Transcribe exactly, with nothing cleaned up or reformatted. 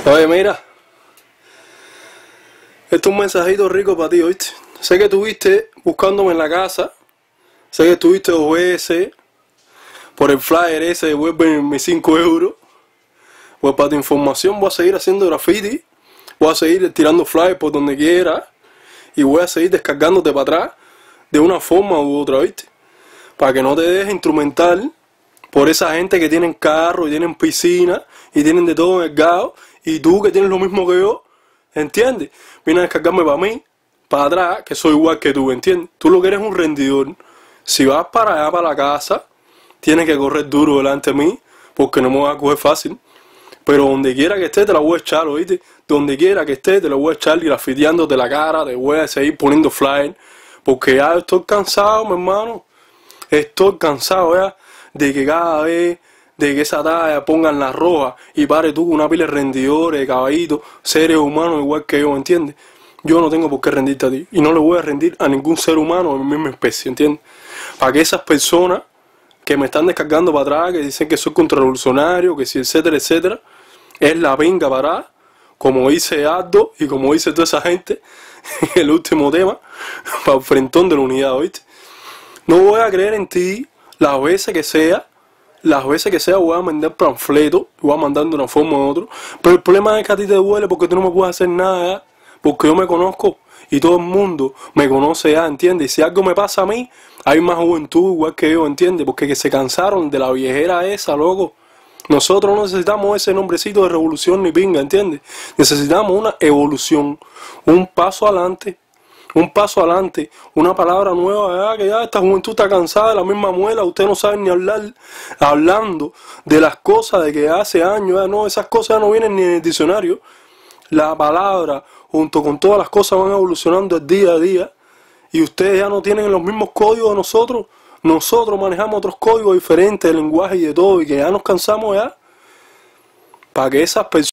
Oye, mira, esto es un mensajito rico para ti, ¿oíste? Sé que estuviste buscándome en la casa, sé que estuviste dos veces por el flyer ese, devuelve mis cinco euros. Pues para tu información voy a seguir haciendo graffiti, voy a seguir tirando flyers por donde quiera y voy a seguir descargándote para atrás de una forma u otra, ¿oíste? Para que no te dejes instrumental por esa gente que tienen carro y tienen piscina y tienen de todo encargado, y tú que tienes lo mismo que yo, ¿entiendes? Vienes a descargarme para mí, para atrás, que soy igual que tú, ¿entiendes? Tú lo que eres un rendidor. Si vas para allá, para la casa, tienes que correr duro delante de mí, porque no me vas a coger fácil. Pero donde quiera que esté te la voy a echar, ¿oíste? Donde quiera que esté te la voy a echar grafiteándote la cara, te voy a seguir poniendo flyers, porque ya estoy cansado, mi hermano. Estoy cansado ya de que cada vez, de que esa talla pongan la roja y pare tú con una pila de rendidores, de caballitos, seres humanos igual que yo, ¿entiendes? Yo no tengo por qué rendirte a ti y no le voy a rendir a ningún ser humano de mi misma especie, ¿entiendes? Para que esas personas que me están descargando para atrás, que dicen que soy contrarrevolucionario, que si etcétera, etcétera, es la pinga para, como dice Aldo y como dice toda esa gente, el último tema, para el frentón de la unidad, ¿oíste? No voy a creer en ti las veces que sea, las veces que sea voy a mandar panfletos, voy a mandar de una forma u otra, pero el problema es que a ti te duele porque tú no me puedes hacer nada ya, porque yo me conozco y todo el mundo me conoce ya, ¿entiendes? Y si algo me pasa a mí, hay más juventud igual que yo, ¿entiendes? Porque que se cansaron de la viejera esa, loco. Nosotros no necesitamos ese nombrecito de revolución ni pinga, ¿entiendes? Necesitamos una evolución, un paso adelante. Un paso adelante, una palabra nueva, ya, que ya esta juventud está cansada de la misma muela, usted no sabe ni hablar, hablando de las cosas de que hace años, ya no, esas cosas ya no vienen ni en el diccionario. La palabra, junto con todas las cosas, van evolucionando día a día, y ustedes ya no tienen los mismos códigos de nosotros. Nosotros manejamos otros códigos diferentes de lenguaje y de todo, y que ya nos cansamos ya, para que esas personas